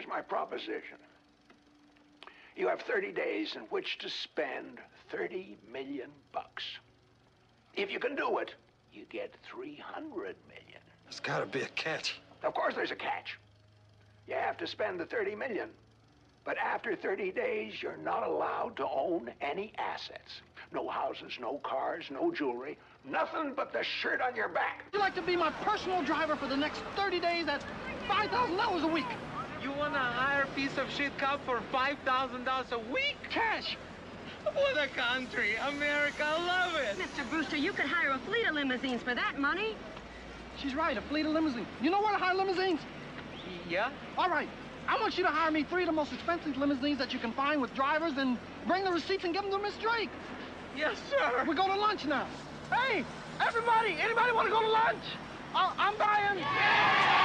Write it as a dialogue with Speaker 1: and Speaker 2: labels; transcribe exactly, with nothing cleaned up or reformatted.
Speaker 1: Here's my proposition. You have thirty days in which to spend thirty million bucks. If you can do it, you get three hundred million.
Speaker 2: There's gotta be a catch.
Speaker 1: Of course there's a catch. You have to spend the thirty million. But after thirty days, you're not allowed to own any assets. No houses, no cars, no jewelry, nothing but the shirt on your back.
Speaker 3: You'd like to be my personal driver for the next thirty days at five thousand dollars a week.
Speaker 4: You wanna hire a piece of shit cop for five thousand dollars a week?
Speaker 3: Cash.
Speaker 4: What a country. America, I love it.
Speaker 5: Mister Brewster, you could hire a fleet of limousines for that money.
Speaker 3: She's right, a fleet of limousines. You know where to hire limousines?
Speaker 4: Yeah?
Speaker 3: All right. I want you to hire me three of the most expensive limousines that you can find with drivers and bring the receipts and give them to Miss Drake.
Speaker 4: Yes, sir.
Speaker 3: We go to lunch now. Hey, everybody, anybody want to go to lunch? I I'm buying. Yeah!